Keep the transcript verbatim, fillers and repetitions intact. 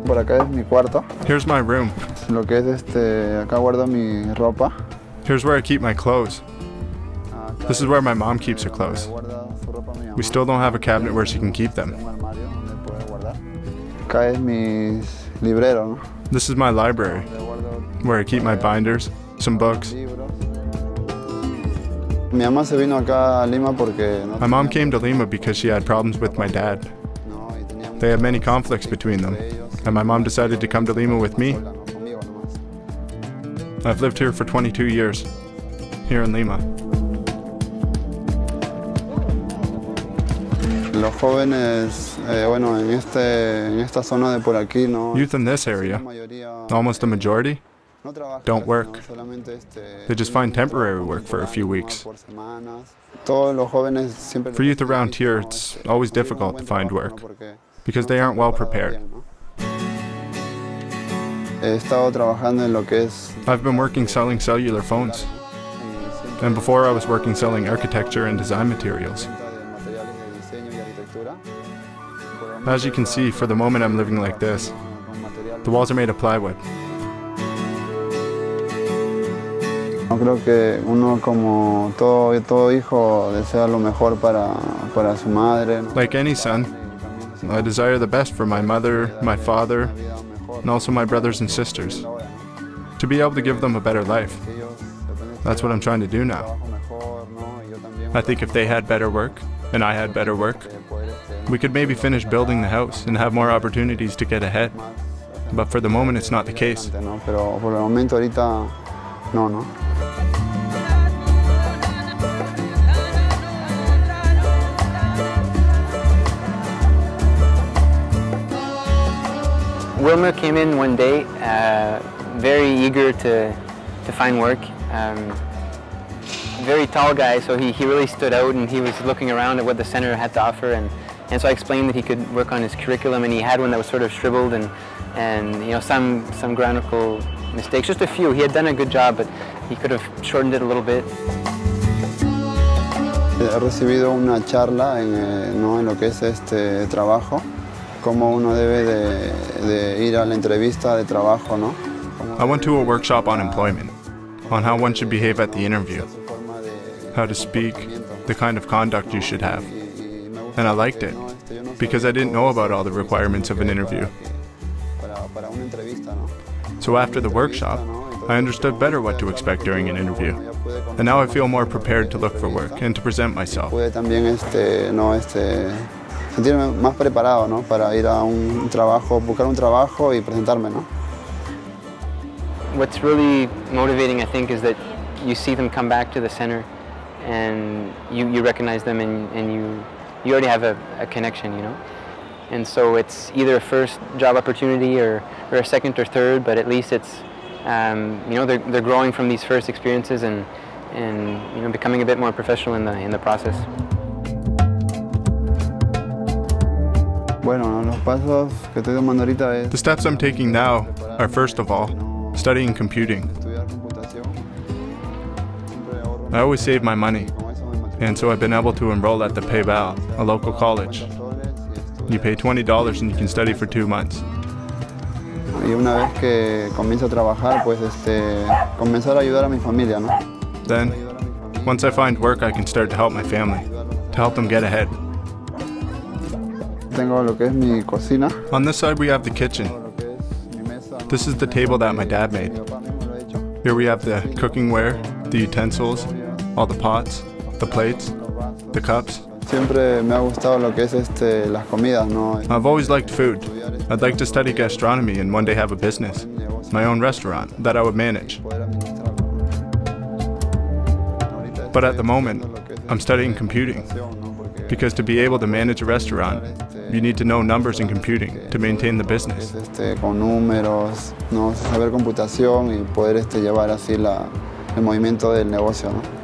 Por acá es mi cuarto. Here's my room. Lo que es este, acá guardo mi ropa. Here's where I keep my clothes. This is where my mom keeps her clothes. We still don't have a cabinet where she can keep them. Acá es mi librero, ¿no? This is my library, where I keep my binders, some books. Mi mamá se vino acá a Lima porque no My mom came to Lima because she had problems with my dad. They had many conflicts between them, and my mom decided to come to Lima with me. I've lived here for twenty-two years, here in Lima. Los jóvenes, eh, bueno, en, este, en esta zona de por aquí, ¿no? Youth in this area, almost the majority, don't work. They just find temporary work for a few weeks. For youth around here, it's always difficult to find work, because they aren't well prepared. I've been working selling cellular phones, and before I was working selling architecture and design materials. As you can see, for the moment I'm living like this. The walls are made of plywood. Creo que uno como todo, todo hijo desea lo mejor para, para su madre, ¿no? Like any son, I desire the best for my mother, my father, and also my brothers and sisters. To be able to give them a better life. That's what I'm trying to do now. I think if they had better work, and I had better work, we could maybe finish building the house and have more opportunities to get ahead. But for the moment, it's not the case. Pero por el momento ahorita no, no. Wilmer came in one day, uh, very eager to, to find work. Um, very tall guy, so he, he really stood out, and he was looking around at what the center had to offer, and, and so I explained that he could work on his curriculum, and he had one that was sort of shriveled and, and you know, some, some grammatical mistakes, just a few. He had done a good job, but he could have shortened it a little bit. He recibido una charla en, eh, ¿no? en lo que es este trabajo, cómo uno debe de, de ir a la entrevista de trabajo, ¿no? I went to a workshop on employment, on how one should behave at the interview, how to speak, the kind of conduct you should have. And I liked it, because I didn't know about all the requirements of an interview. So after the workshop, I understood better what to expect during an interview. And now I feel more prepared to look for work and to present myself. Puede también este, no, este, sentirme más preparado, ¿no? Para ir a un trabajo, buscar un trabajo y presentarme, ¿no? What's really motivating, I think, is that you see them come back to the center, and you, you recognize them, and, and you, you already have a, a connection, you know? And so it's either a first job opportunity or, or a second or third, but at least it's, um, you know, they're, they're growing from these first experiences and, and you know, becoming a bit more professional in the, in the process. Bueno, los pasos que estoy tomando ahorita es... The steps I'm taking now are, first of all, studying computing. I always save my money, and so I've been able to enroll at the Paybal, a local college. You pay twenty dollars and you can study for two months. Y una vez que comienzo a trabajar, pues este, comenzar a ayudar a mi familia, ¿no? Then, once I find work, I can start to help my family, to help them get ahead. Tengo lo que es mi cocina. On this side we have the kitchen. This is the table that my dad made. Here we have the cooking ware, the utensils, all the pots, the plates, the cups. Siempre me ha gustado lo que es este, las comidas, ¿no? I've always liked food. I'd like to study gastronomy and one day have a business, my own restaurant that I would manage. But at the moment, I'm studying computing, because to be able to manage a restaurant, you need to know numbers in computing to maintain the business. Este, con números, ¿no? Saber computación y poder este, llevar así la, el movimiento del negocio, ¿no?